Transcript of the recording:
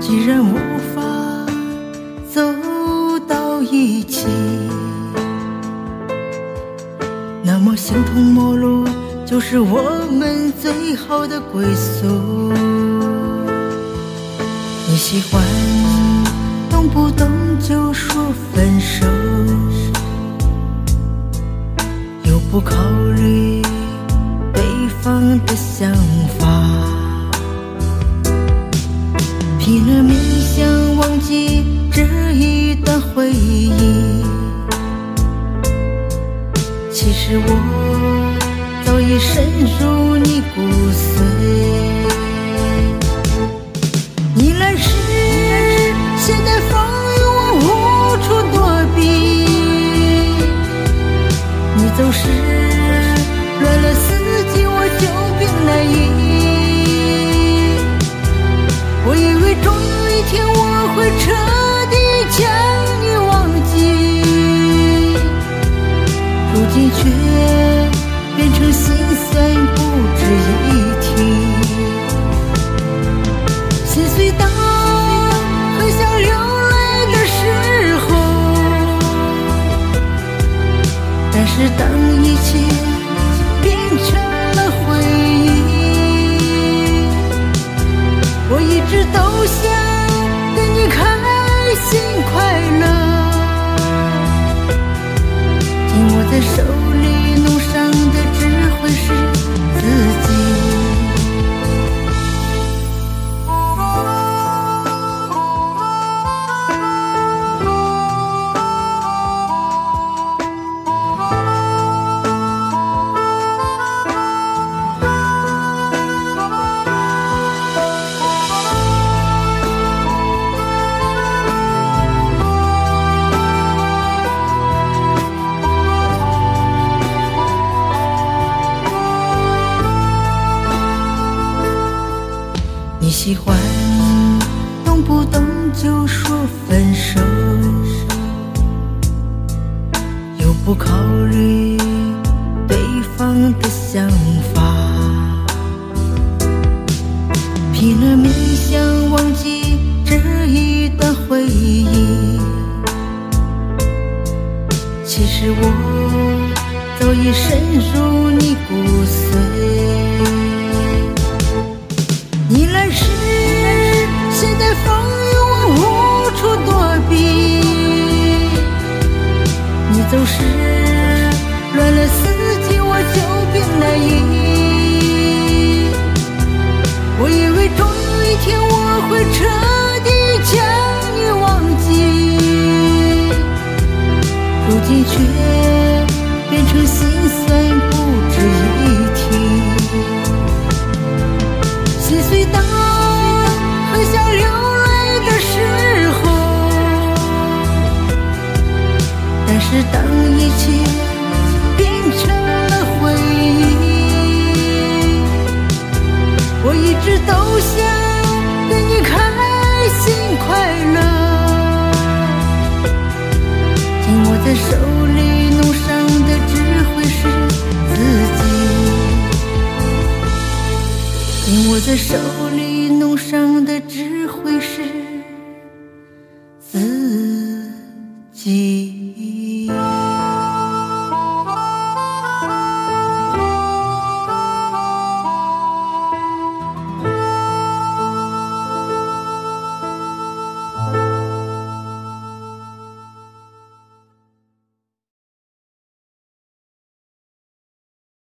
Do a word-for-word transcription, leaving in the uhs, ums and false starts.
既然无法走到一起，那么形同陌路就是我们最好的归宿。你喜欢动不动就说分手，又不考虑对方的想法，拼了命想忘记这一段回忆。其实我早已深入你骨髓，你来时现在风雨我无处躲避，你走时乱了四季我就病难医。我以为终有一天我会彻底将你忘记，如今却变成心酸不值一提。心碎到很想流泪的时候，但是当一切变成了回忆，我一直都想跟你开心快乐。紧握在手里弄伤的只会是自己。你喜欢动不动就说分手，又不考虑对方的想法，拼了命想忘记这一段回忆。其实我早已深入你骨髓，你来时现在风雨我无处躲避，你走时乱了四季我就病难医。我以为终有一天我会彻底将你忘记，如今却变成心酸不值一提。心碎到很想流泪的时候，但是当一切变成了回忆，我一直都想跟你开心快乐。紧握在手里弄伤的只会是自己，紧握在手里弄伤的只会是自己。